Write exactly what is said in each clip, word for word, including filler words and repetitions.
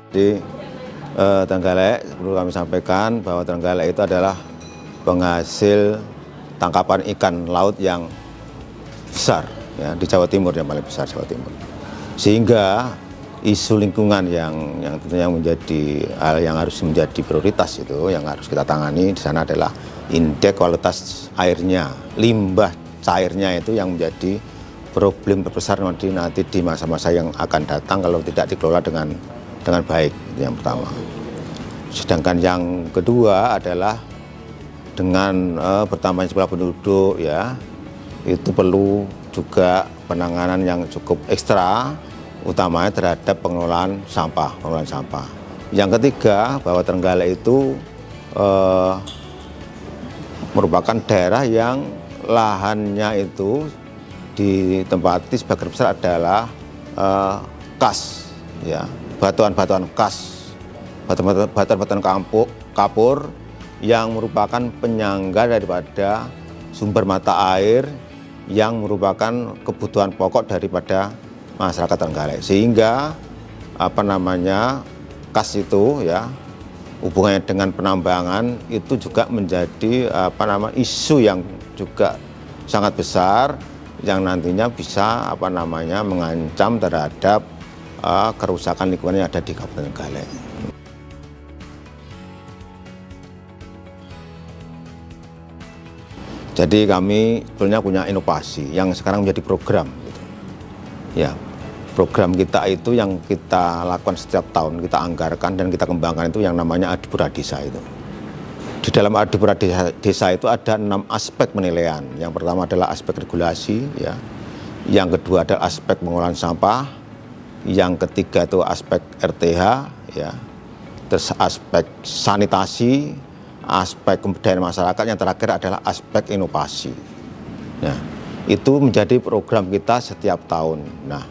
Di eh, Trenggalek perlu kami sampaikan bahwa Trenggalek itu adalah penghasil tangkapan ikan laut yang besar ya, di Jawa Timur, yang paling besar Jawa Timur. Sehingga isu lingkungan yang yang tentunya menjadi hal yang harus menjadi prioritas itu yang harus kita tangani di sana adalah indeks kualitas airnya, limbah cairnya itu yang menjadi problem terbesar nanti nanti di masa-masa yang akan datang kalau tidak dikelola dengan dengan baik, itu yang pertama. Sedangkan yang kedua adalah dengan uh, bertambahnya jumlah penduduk ya, itu perlu juga penanganan yang cukup ekstra, utamanya terhadap pengelolaan sampah, pengelolaan sampah. Yang ketiga, bahwa Trenggalek itu uh, merupakan daerah yang lahannya itu ditempati sebagian besar adalah uh, kas, ya, batuan-batuan kas, batuan-batuan kampuk, kapur yang merupakan penyangga daripada sumber mata air yang merupakan kebutuhan pokok daripada masyarakat Trenggalek. Sehingga apa namanya kas itu ya hubungannya dengan penambangan itu juga menjadi apa nama isu yang juga sangat besar yang nantinya bisa apa namanya mengancam terhadap uh, kerusakan lingkungan yang ada di Kabupaten Trenggalek. Jadi kami sebetulnya punya inovasi yang sekarang menjadi program. Gitu. Ya, program kita itu yang kita lakukan setiap tahun, kita anggarkan dan kita kembangkan itu yang namanya Adipura Desa itu. Di dalam Adipura Desa itu ada enam aspek penilaian. Yang pertama adalah aspek regulasi, ya. Yang kedua adalah aspek pengolahan sampah. Yang ketiga itu aspek R T H, ya. Terus aspek sanitasi, aspek kebudayaan masyarakat. Yang terakhir adalah aspek inovasi. Nah, itu menjadi program kita setiap tahun. Nah,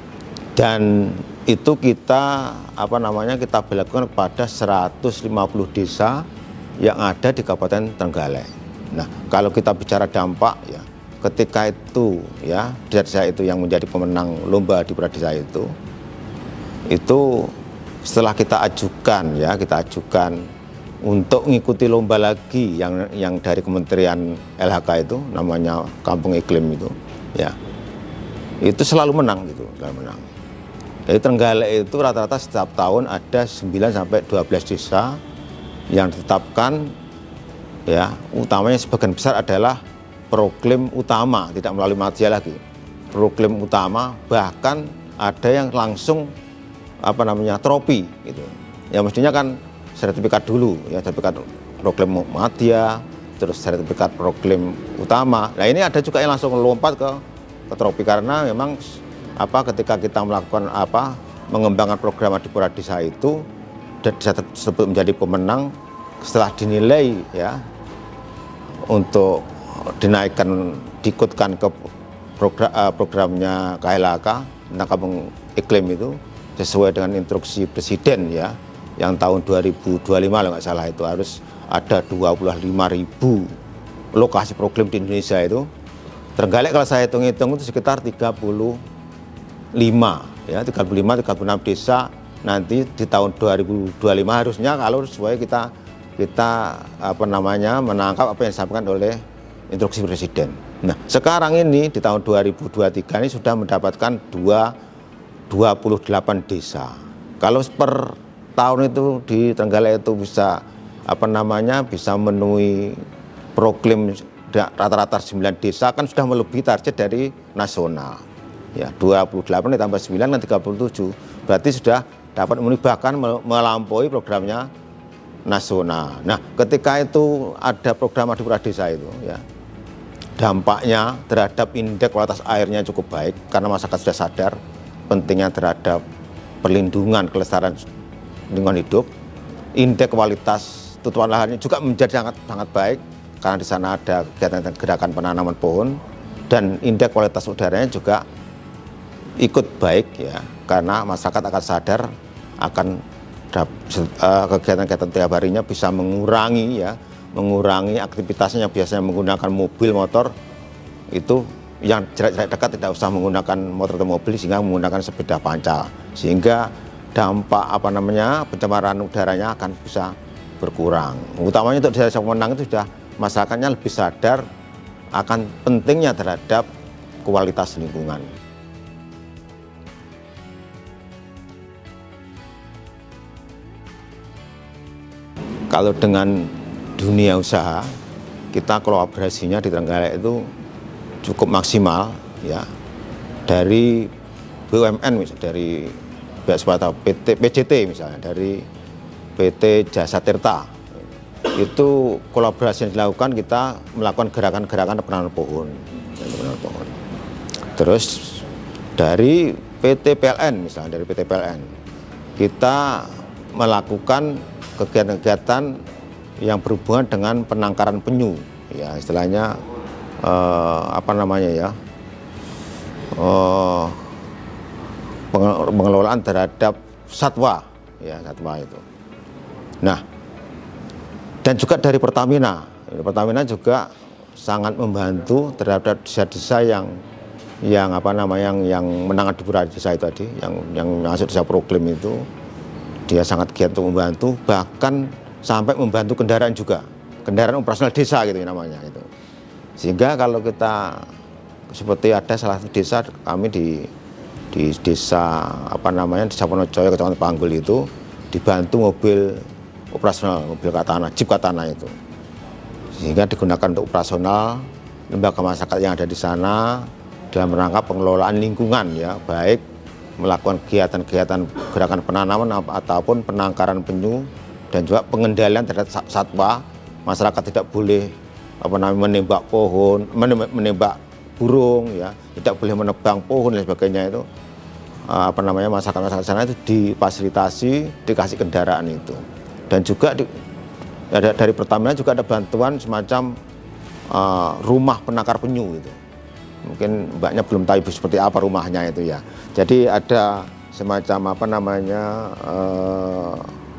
dan itu kita apa namanya kita berlakukan kepada seratus lima puluh desa yang ada di Kabupaten Trenggalek. Nah, kalau kita bicara dampak ya, ketika itu ya desa itu yang menjadi pemenang lomba di desa itu, itu setelah kita ajukan ya, kita ajukan untuk mengikuti lomba lagi yang yang dari Kementerian L H K itu namanya Kampung Iklim itu, ya, itu selalu menang gitu, selalu menang. Jadi Trenggalek itu rata-rata setiap tahun ada sembilan sampai dua belas desa yang ditetapkan ya, utamanya sebagian besar adalah proklim utama, tidak melalui media lagi. Proklim utama, bahkan ada yang langsung apa namanya tropi gitu. Ya mestinya kan sertifikat dulu ya, sertifikat proklim media, terus sertifikat proklim utama. Nah, ini ada juga yang langsung lompat ke ke tropi karena memang apa ketika kita melakukan apa mengembangkan program Adipura Desa itu dan desa tersebut menjadi pemenang setelah dinilai ya untuk dinaikkan diikutkan ke program, uh, programnya K L H K tentang kampung iklim itu sesuai dengan instruksi Presiden ya yang tahun dua ribu dua puluh lima kalau nggak salah itu harus ada dua puluh lima ribu lokasi proklim di Indonesia itu. Trenggalek kalau saya hitung-hitung itu sekitar tiga puluh lima ya, tiga puluh lima tiga puluh enam desa nanti di tahun dua ribu dua puluh lima harusnya kalau sesuai kita kita apa namanya menangkap apa yang disampaikan oleh instruksi Presiden. Nah, sekarang ini di tahun dua ribu dua puluh tiga ini sudah mendapatkan dua puluh delapan desa. Kalau per tahun itu di Trenggalek itu bisa apa namanya bisa memenuhi proklim rata-rata sembilan desa kan sudah melebihi target dari nasional. Ya, dua puluh delapan ditambah sembilan kan tiga puluh tujuh. Berarti sudah dapat memenuhi bahkan melampaui programnya nasional. Nah, ketika itu ada program Adipura Desa itu ya, dampaknya terhadap indeks kualitas airnya cukup baik karena masyarakat sudah sadar pentingnya terhadap perlindungan kelestarian lingkungan hidup. Indeks kualitas tutupan lahannya juga menjadi sangat sangat baik karena di sana ada kegiatan gerakan penanaman pohon dan indeks kualitas udaranya juga ikut baik ya karena masyarakat akan sadar akan kegiatan-kegiatan tiap harinya bisa mengurangi ya mengurangi aktivitasnya yang biasanya menggunakan mobil motor itu yang jarak-jarak dekat tidak usah menggunakan motor atau mobil sehingga menggunakan sepeda pancal sehingga dampak apa namanya pencemaran udaranya akan bisa berkurang. Utamanya untuk desa Pemenang itu sudah masyarakatnya lebih sadar akan pentingnya terhadap kualitas lingkungan. Kalau dengan dunia usaha, kita kolaborasinya di Trenggalek itu cukup maksimal ya. Dari B U M N misalnya, dari P T P J T misalnya, dari P T Jasa Tirta, itu kolaborasi yang dilakukan, kita melakukan gerakan-gerakan penanaman pohon. pohon. Terus dari P T P L N misalnya, dari P T P L N, kita melakukan kegiatan-kegiatan yang berhubungan dengan penangkaran penyu, ya istilahnya eh, apa namanya ya, eh, pengelolaan terhadap satwa, ya satwa itu. Nah, dan juga dari Pertamina, Pertamina juga sangat membantu terhadap desa-desa yang yang apa namanya yang yang menangani di desa itu tadi, yang yang masuk desa Proklim itu. Dia sangat giat untuk membantu, bahkan sampai membantu kendaraan juga, kendaraan operasional desa gitu namanya itu. Sehingga kalau kita seperti ada salah satu desa kami di di desa apa namanya desa Wonojoyo, Kecamatan Panggul itu dibantu mobil operasional, mobil Katana, Jeep Katana itu, sehingga digunakan untuk operasional lembaga masyarakat yang ada di sana dalam rangka pengelolaan lingkungan ya, baik melakukan kegiatan-kegiatan gerakan penanaman ataupun penangkaran penyu, dan juga pengendalian terhadap satwa. Masyarakat tidak boleh apa namanya menembak pohon, menembak burung ya, tidak boleh menebang pohon dan sebagainya. Itu apa namanya masyarakat-masyarakat sana itu difasilitasi, dikasih kendaraan itu. Dan juga di, ada, dari Pertamina juga ada bantuan semacam uh, rumah penangkar penyu itu. Mungkin mbaknya belum tahu seperti apa rumahnya itu ya. Jadi ada semacam apa namanya eh,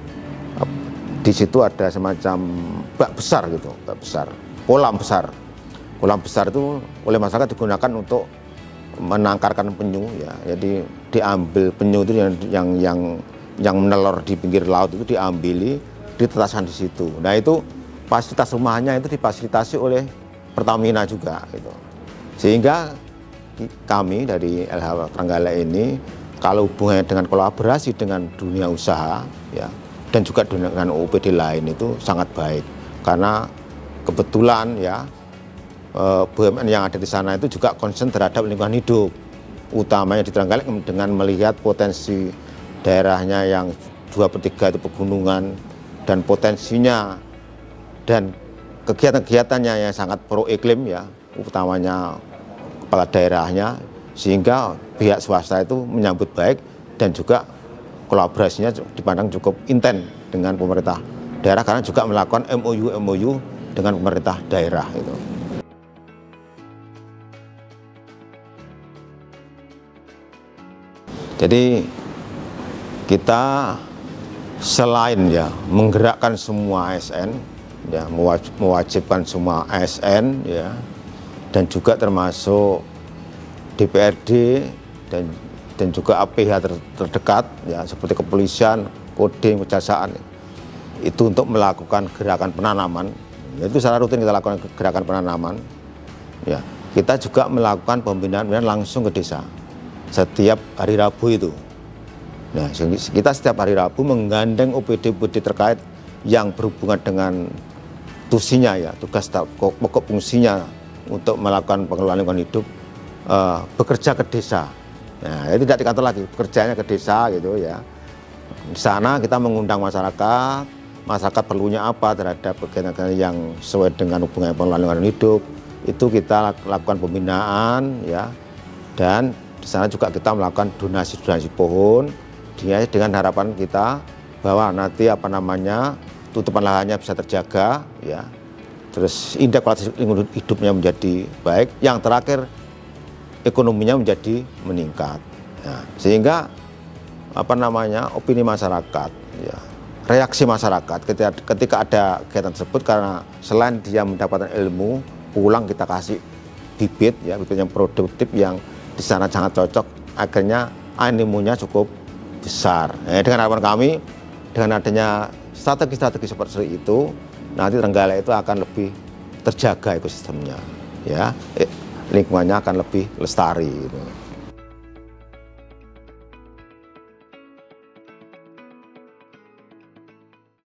di situ ada semacam bak besar gitu, bak besar, kolam besar, kolam besar itu oleh masyarakat digunakan untuk menangkarkan penyu ya. Jadi diambil penyu itu yang yang yang, yang menelur di pinggir laut itu diambili, ditetaskan di situ. Nah itu fasilitas rumahnya itu difasilitasi oleh Pertamina juga gitu. Sehingga kami dari L H Trenggalek ini kalau hubungannya dengan kolaborasi dengan dunia usaha ya, dan juga dengan O P D lain itu sangat baik, karena kebetulan ya B U M N yang ada di sana itu juga concern terhadap lingkungan hidup, utamanya di Trenggalek dengan melihat potensi daerahnya yang dua per tiga itu pegunungan, dan potensinya dan kegiatan-kegiatannya yang sangat pro iklim ya, utamanya kepala daerahnya, sehingga pihak swasta itu menyambut baik dan juga kolaborasinya dipandang cukup intens dengan pemerintah daerah, karena juga melakukan M O U M O U dengan pemerintah daerah itu. Jadi kita selain ya menggerakkan semua A S N ya, mewajibkan semua A S N ya, dan juga termasuk D P R D dan dan juga A P H ter, terdekat ya, seperti kepolisian, Kodim, Kejaksaan, itu untuk melakukan gerakan penanaman. Itu secara rutin kita lakukan gerakan penanaman ya. Kita juga melakukan pembinaan-pembinaan langsung ke desa setiap hari Rabu itu. Nah, kita setiap hari Rabu menggandeng O P D O P D terkait yang berhubungan dengan tusinya ya, tugas pokok fungsinya untuk melakukan pengelolaan lingkungan hidup, uh, bekerja ke desa. Nah, itu tidak di kantor lagi, bekerjanya ke desa gitu ya. Di sana kita mengundang masyarakat, masyarakat perlunya apa terhadap kegiatan yang sesuai dengan hubungan pengelolaan lingkungan hidup, itu kita lakukan pembinaan ya, dan di sana juga kita melakukan donasi-donasi pohon, dengan harapan kita bahwa nanti apa namanya tutupan lahannya bisa terjaga ya, terus indeks kualitas lingkungan hidupnya menjadi baik, yang terakhir ekonominya menjadi meningkat ya. Sehingga apa namanya opini masyarakat ya, reaksi masyarakat ketika, ketika ada kegiatan tersebut, karena selain dia mendapatkan ilmu, pulang kita kasih bibit ya, bibit yang produktif yang di sana sangat cocok, akhirnya animonya cukup besar. Eh, dengan harapan kami, dengan adanya strategi-strategi seperti itu, nanti Trenggalek itu akan lebih terjaga ekosistemnya, ya, eh, lingkungannya akan lebih lestari. Gitu.